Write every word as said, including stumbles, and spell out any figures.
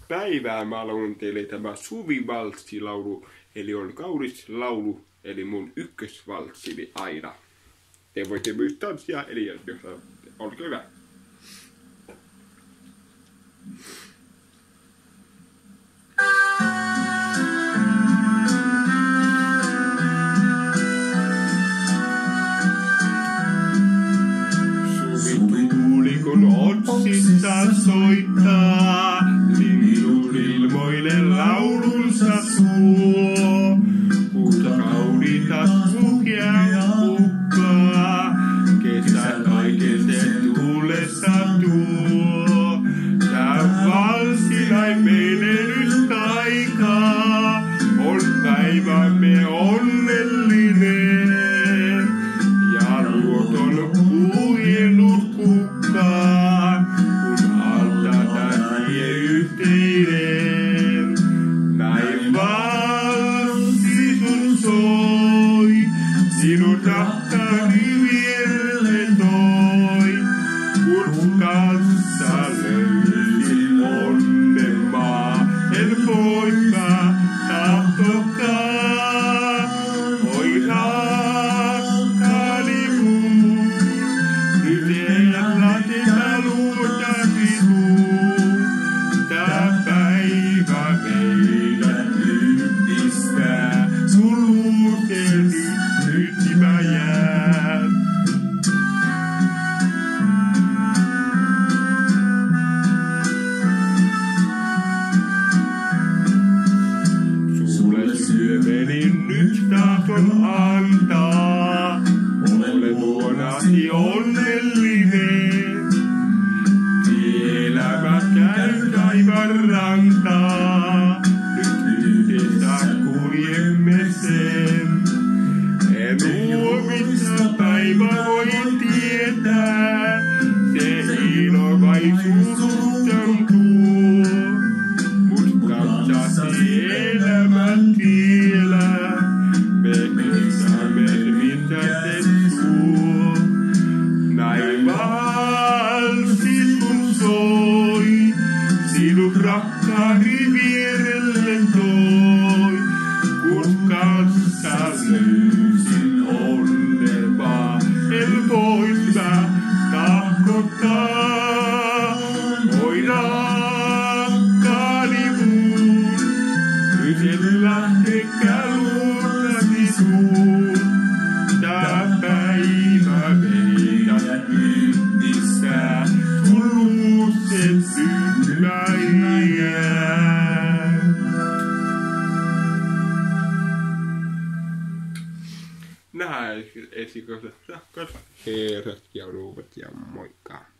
päivää mä laulan teille tämä suvivalssilaulu, eli on kaunis laulu, eli mun ykkösvalssini aina. Te voitte myös tanssia, eli jos olkaa hyvä. Suvi kun otsissa soittaa, lintu ilmoille laulunsa tuo. Kuusta kauniita sukkia hukkaa, kesä kaiken sen tullessa tuo. Tää valssinai menelystaikaa, on päivämme onnellinen. Ja luoton puhellut kukkaan, kun alta tähtiä yhteinen. Näin valssi sun soi, sinun rakkaani vierelle toi. Kun kanssa löysin onnen maa, en pois mä tahtokaan. Oi rakkaani mun, nyt elää tätä luotasi tuu. Tää päivä meidät yhdistää, sun luuteen nyt, nyt mä jään. Sulle syömeni nyt tahdon antaa, olen luonasi onnellinen. Elämä käy taivaan rantaa, nyt yhdessä kuljemme sen. En huomissa päivä voi tietää, se ilo vain suruttan tuo. Mut katsasi elämän tiellä, me kestämme mitä se tuo. Näin valssi sun soi, sinut rakkaani vierelle toi. Kun kanssa löysin onnelmaa, en pois mä tahkottaa. Oi rakkaani mun, nyt en lähtekään luotasi suun. Tää päivä meidät yhdistää, sun luuksen syntymä jää. Nähdään esikossa rakkaat herrat ja ruuvat ja moikka.